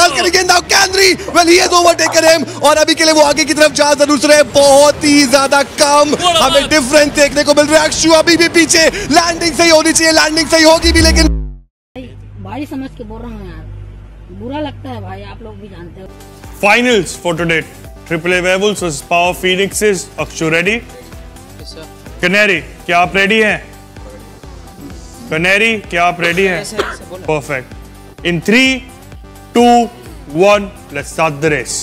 इस्तेमाल करेंगे। Now Canary, well he has overtaken him और अभी के लिए वो आगे की तरफ जा जरूर रहे, बहुत ही ज्यादा कम हमें डिफरेंस देखने को मिल रहा है। अक्षु अभी भी पीछे, लैंडिंग सही होनी चाहिए, लैंडिंग सही होगी भी, लेकिन भाई समझ के बोल रहा हूँ यार, बुरा लगता है भाई, आप लोग भी जानते हो। Finals for today, AAA Werewolves vs Power Phoenixes. Akshu ready? Yes sir. Canary, क्या आप रेडी हैं? Canary, क्या आप रेडी हैं? Perfect. In 3, 2, 1, let's start the race.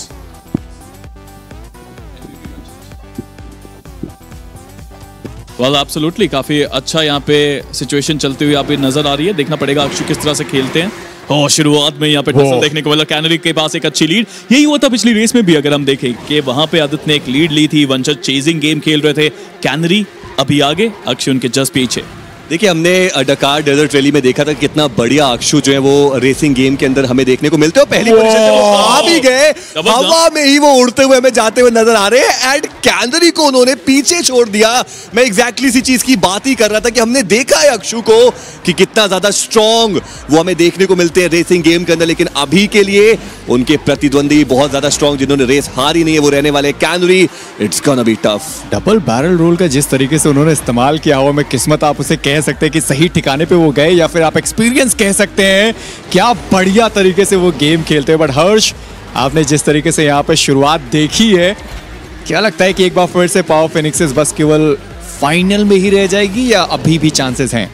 Well, absolutely, काफी अच्छा यहाँ पे सिचुएशन चलती हुई यहाँ पे नजर आ रही है। देखना पड़ेगा अक्षु किस तरह से खेलते हैं। शुरुआत में यहाँ पे टसल देखने को मिला, कैनरी के पास एक अच्छी लीड। यही हुआ था पिछली रेस में भी, अगर हम देखें कि वहां पे आदित्य ने एक लीड ली थी, वंशज चेजिंग गेम खेल रहे थे, कैनरी अभी आगे, अक्षु उनके जस्ट पीछे। देखिए हमने डकार डेजर्ट रैली में देखा था कितना बढ़िया अक्षु जो है वो रेसिंग गेम के अंदर हमें देखने को मिलते हो। पहली पोजीशन पे वो आ भी गए, हवा में ही वो उड़ते हुए हमें जाते हुए नजर आ रहे हैं एंड कैनरी को उन्होंने पीछे छोड़ दिया। मैं एग्जैक्टली इसी चीज की बात ही कर रहा था कि हमने देखा है अक्षु को कि कितना ज्यादा स्ट्रॉन्ग वो हमें देखने को मिलते हैं रेसिंग गेम के अंदर, लेकिन अभी के लिए उनके प्रतिद्वंदी बहुत ज्यादा स्ट्रॉन्ग, जिन्होंने रेस हारी नहीं है, वो रहने वाले Canary. It's gonna be tough. Double barrel roll का जिस तरीके से उन्होंने इस्तेमाल किया हुआ, मैं किस्मत आप उसे कह सकते हैं कि सही ठिकाने पे वो गए, या फिर आप एक्सपीरियंस कह सकते हैं। क्या बढ़िया तरीके से वो गेम खेलते हैं। बट हर्ष, आपने जिस तरीके से यहाँ पे शुरुआत देखी है, क्या लगता है कि एक बार फिर से पावर फिनिक्सेस बस केवल फाइनल में ही रह जाएगी या अभी भी चांसेस हैं?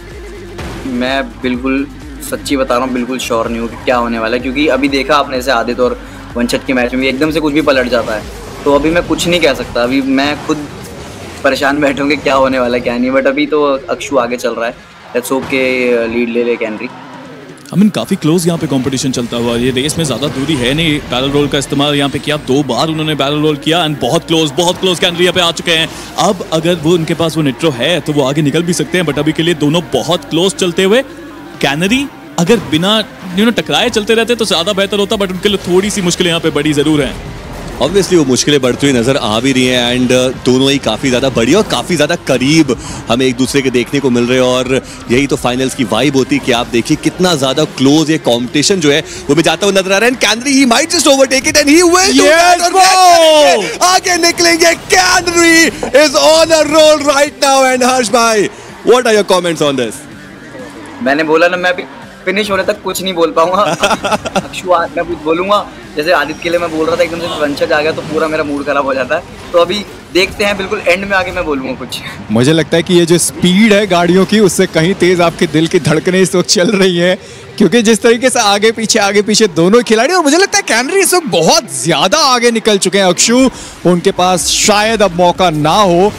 मैं बिल्कुल सच्ची बता रहा हूँ, बिल्कुल श्योर नहीं हूँ कि क्या होने वाला है, क्योंकि अभी देखा आपने जैसे आदित्य और वंशज के मैच में एकदम से कुछ भी पलट जाता है, तो अभी मैं कुछ नहीं कह सकता। अभी मैं खुद परेशान बैठूँ कि क्या होने वाला है क्या नहीं, बट अभी तो अक्षु आगे चल रहा है। लेट्स होप के लीड ले ले कैनरी। काफी क्लोज यहाँ पे कंपटीशन चलता हुआ, ये रेस में ज्यादा दूरी है नहीं। बैरल रोल का इस्तेमाल यहाँ पे किया, 2 बार उन्होंने बैरल रोल किया एंड बहुत क्लोज कैनरी यहाँ पे आ चुके हैं। अब अगर वो उनके पास वो निट्रो है तो वो आगे निकल भी सकते हैं, बट अभी के लिए दोनों बहुत क्लोज चलते हुए। कैनरी अगर बिना टकराए चलते रहते तो ज्यादा बेहतर होता, बट उनके लिए थोड़ी सी मुश्किलें यहाँ पे बड़ी जरूर हैं। ऑब्वियसली वो मुश्किलें बढ़ती हुई नजर आ भी रही हैं एंड दोनों ही काफी ज्यादा बड़ी और काफी ज्यादा करीब हमें एक दूसरे के देखने को मिल रहे हैं, और यही तो फाइनल्स की वाइब होती है कि आप देखिए कितना ज्यादा क्लोज ये कंपटीशन जो है वो भी जाता हुआ नजर आ रहा है। Canary he might just overtake it and he will do that. आगे निकलेंगे, Canary is on a roll right now. And Harsh भाई, what are your comments on this? मैंने बोला ना, मैं अभी फिनिश होने तक कुछ नहीं बोल पाऊंगा। अक्षु मैं कुछ बोलूंगा, जैसे आदित्य के लिए मैं बोल रहा था, एकदम से वंशज आ गया तो पूरा मेरा मूड खराब हो जाता है। तो अभी देखते हैं, बिल्कुल एंड में आके मैं बोलूंगा कुछ। मुझे लगता है कि ये जो स्पीड है गाड़ियों की, उससे कहीं तेज आपके दिल की धड़कनें इस वक्त चल रही हैं, क्योंकि जिस तरीके से आगे पीछे दोनों खिलाड़ी, और मुझे लगता है कैनरी इस वक्त बहुत ज्यादा आगे निकल चुके हैं। अक्षु, उनके पास शायद अब मौका ना हो।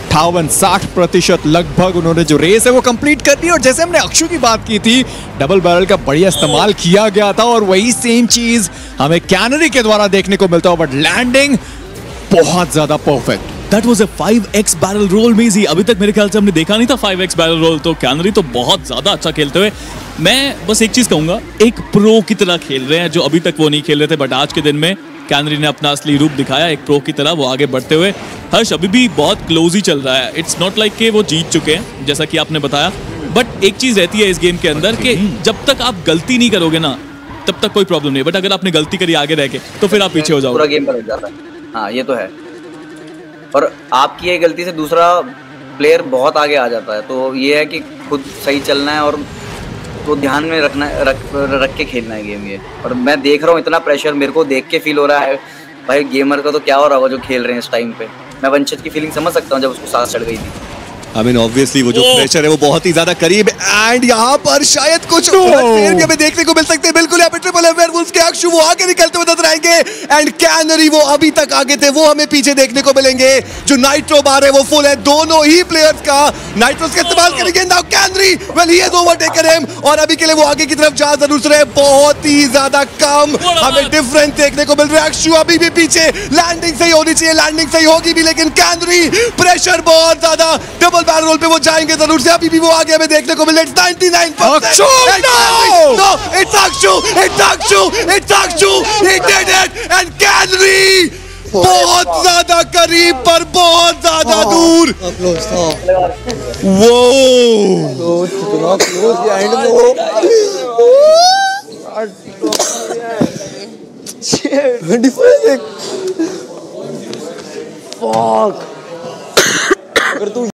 58-60% लगभग उन्होंने जो रेस है वो कंप्लीट कर दी। और जैसे हमने अक्षु की बात की थी, डबल बैरल का बढ़िया इस्तेमाल किया गया था, और वही सेम चीज हमें कैनरी के द्वारा देखने को मिलता है, बट लैंडिंग बहुत ज्यादा perfect. That was a 5x barrel roll मेजी। अभी तक मेरे ख्याल से हमने देखा नहीं था 5x बैरल रोल, तो कैनरी तो बहुत ज्यादा अच्छा खेलते हुए। मैं बस एक चीज कहूंगा, एक प्रो की तरह खेल रहे हैं, जो अभी तक वो नहीं खेल रहे थे, बट आज के दिन में कैनरी ने अपना असली रूप दिखाया, एक प्रो की तरह वो आगे बढ़ते हुए। हर्ष, अभी भी बहुत क्लोज ही चल रहा है। इट्स नॉट लाइक कि वो जीत चुके हैं जैसा कि आपने बताया, बट एक चीज रहती है इस गेम के अंदर कि जब तक आप गलती नहीं करोगे ना, तब तक कोई प्रॉब्लम नहीं, बट अगर आपने गलती करी आगे रह के तो फिर आप पीछे हो जाओगे, पूरा गेम पलट जाता है। हाँ, ये तो है। और आपकी ये गलती से दूसरा प्लेयर बहुत आगे आ जाता है, तो ये है कि खुद सही चलना है और तो ध्यान में रख के खेलना है गेम ये। और मैं देख रहा हूँ इतना प्रेशर मेरे को देख के फील हो रहा है भाई, गेमर का तो क्या हो रहा होगा जो खेल रहे हैं इस टाइम पे। मैं वंशज की फीलिंग समझ सकता हूँ जब उसको सांस चढ़ गई थी। I mean, obviously वो जो प्रेशर है वो बहुत ही ज्यादा करीब है एंड यहाँ पर शायद कुछ उलटफेर भी हमें देखने को मिल सकते हैं। बिल्कुल यहाँ पे ट्रिपल एफ वेयरवुल्व्स के अक्षु वो आगे निकलते हुए नजर आएंगे एंड कैनरी वो अभी तक आगे थे, वो हमें पीछे देखने को मिलेंगे। जो नाइट्रो बार है वो फुल है, दोनों ही प्लेयर्स का नाइट्रोस का इस्तेमाल करेंगे। Now Canary, well he has overtaken him और अभी के लिए वो आगे की तरफ जा जरूर रहे, बहुत ही ज्यादा कम हमें डिफरेंस देखने को मिल रहा है। अक्षु अभी भी पीछे, लैंडिंग सही होनी चाहिए, लैंडिंग सही होगी भी, लेकिन कैनरी प्रेशर बहुत ज्यादा, डबल बैरल रोल पे वो जाएंगे जरूर से। अभी भी वो आगे हमें देखने को मिले 99%। Akshu, no, it's Akshu, it's Akshu, it's Akshu, he did it and Canary बहुत ज्यादा करीब पर बहुत ज्यादा दूर। वो 25 फक। अगर तू